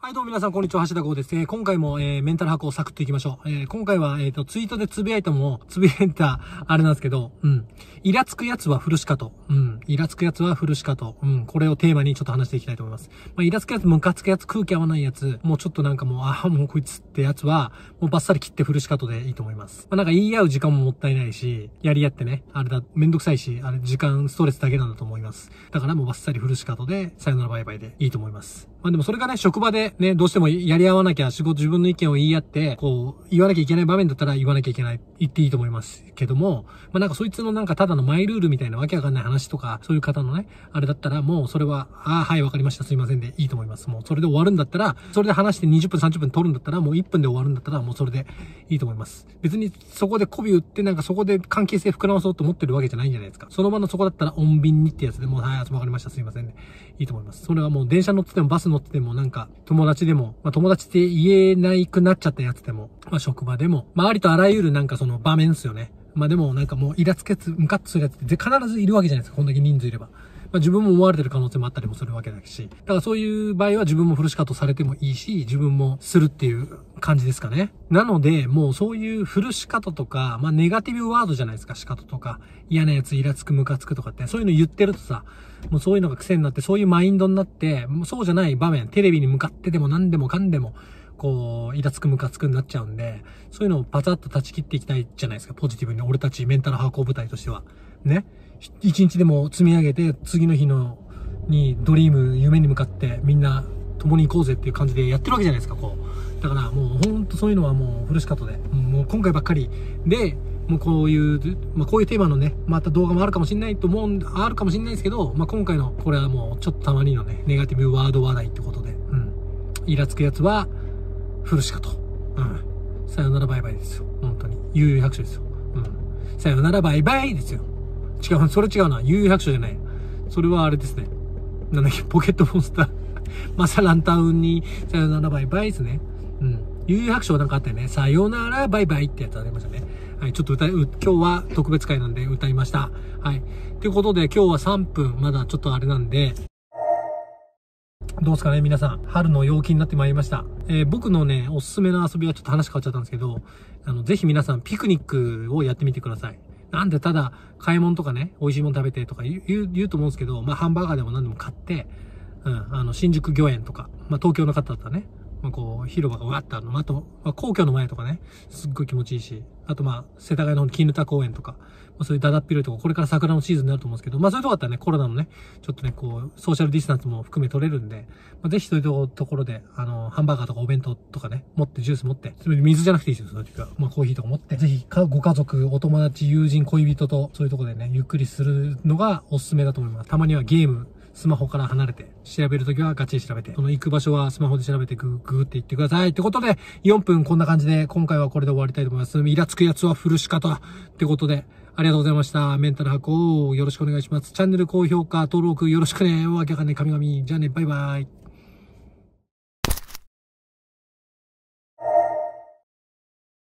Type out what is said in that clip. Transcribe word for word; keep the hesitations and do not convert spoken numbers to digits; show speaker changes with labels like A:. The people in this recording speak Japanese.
A: はい、どうも皆さん、こんにちは。橋田剛です。えー、今回も、えー、メンタルハックをサクッといきましょう。えー、今回は、えっと、ツイートでつぶやいたものを、つぶやいた、あれなんですけど、うん。イラつくやつはフルシカト。うん。イラつくやつはフルシカト。うん。これをテーマにちょっと話していきたいと思います。まあ、イラつくやつ、ムカつくやつ、空気合わないやつ、もうちょっとなんかもう、ああ、もうこいつってやつは、もうバッサリ切ってフルシカトでいいと思います。まあ、なんか言い合う時間ももったいないし、やり合ってね、あれだ、めんどくさいし、あれ、時間、ストレスだけなんだと思います。だからもうバッサリフルシカトで、さよならバイバイでいいと思います。まあでもそれがね、職場でね、どうしてもやり合わなきゃ、仕事自分の意見を言い合って、こう、言わなきゃいけない場面だったら言わなきゃいけない、言っていいと思いますけども、まあなんかそいつのなんかただのマイルールみたいなわけわかんない話とか、そういう方のね、あれだったらもうそれは、ああ、はい、わかりました、すいませんでいいと思います。もうそれで終わるんだったら、それで話してにじゅっぷん、さんじゅっぷん取るんだったら、もういっぷんで終わるんだったら、もうそれでいいと思います。別にそこで媚び打って、なんかそこで関係性膨らまそうと思ってるわけじゃないんじゃないですか。その場のそこだったら穏便にってやつでもう、はい、わかりました、すいませんでいいと思います。それはもう電車乗っててもバス乗っててもなんか、友達でも、まあ友達って言えないくなっちゃったやつでも、まあ職場でも、まあありとあらゆるなんかその場面ですよね。まあでもなんかもうイラつくやつ、ムカッとするやつって必ずいるわけじゃないですか。こんだけ人数いれば。まあ自分も思われてる可能性もあったりもするわけだし。だからそういう場合は自分もフルシカトされてもいいし、自分もするっていう感じですかね。なので、もうそういうフルシカトとか、まあネガティブワードじゃないですか、シカトとか。嫌なやつ、イラつく、ムカつくとかって、そういうの言ってるとさ、もうそういうのが癖になって、そういうマインドになって、もうそうじゃない場面、テレビに向かってでも何でもかんでも、こう、イラつくムカつくになっちゃうんで、そういうのをパタッと断ち切っていきたいじゃないですか、ポジティブに。俺たちメンタル発行部隊としては。ね。一日でも積み上げて、次の日の、にドリーム、夢に向かってみんな共に行こうぜっていう感じでやってるわけじゃないですか、こう。だからもうほんとそういうのはもうフルシカトで、もう今回ばっかりで、もうこういう、まあこういうテーマのね、また動画もあるかもしれないと思うん、あるかもしれないですけど、まあ今回のこれはもうちょっとたまにのね、ネガティブワード話題ってことで、うん。イラつくやつは、フルシカト。うん。さよならバイバイですよ。本当に。悠々白書ですよ。うん。さよならバイバイですよ。違う、それ違うな。悠々白書じゃない。それはあれですね。なんだっけ、ポケットモンスター。マサランタウンに、さよならバイバイですね。うん。悠々白書なんかあったよね。さよならバイバイってやつありましたね。はい、ちょっと歌い、今日は特別会なんで歌いました。はい。ということで、今日はさんぷん、まだちょっとあれなんで、どうですかね、皆さん。春の陽気になってまいりました。えー、僕のね、おすすめの遊びはちょっと話変わっちゃったんですけど、あの、ぜひ皆さん、ピクニックをやってみてください。なんでただ、買い物とかね、美味しいもの食べてとか言う、言う、言うと思うんですけど、まあ、ハンバーガーでも何でも買って、うん、あの、新宿御苑とか、まあ、東京の方だったらね、まあ、こう、広場がわーってあるの。あと、まあ、皇居の前とかね、すっごい気持ちいいし、あとまあ、世田谷の絹田公園とか、まあ、そういうだだっ広いとこ、これから桜のシーズンになると思うんですけど、まあそういうとこだったらね、コロナのね、ちょっとね、こう、ソーシャルディスタンスも含め取れるんで、まあ、ぜひそういうところで、あの、ハンバーガーとかお弁当とかね、持って、ジュース持って、水じゃなくていいですよ、そういう時は。まあコーヒーとか持って、ぜひ、ご家族、お友達、友人、恋人と、そういうところでね、ゆっくりするのがおすすめだと思います。たまにはゲーム、スマホから離れて、調べるときはガチで調べて、その行く場所はスマホで調べてグーグーって言ってください。ってことで、よんぷんこんな感じで、今回はこれで終わりたいと思います。イラつくやつはフルシカトってことで、ありがとうございました。メンタル箱をよろしくお願いします。チャンネル高評価、登録よろしくね。わけわかんない神々。じゃあね、バイバイ。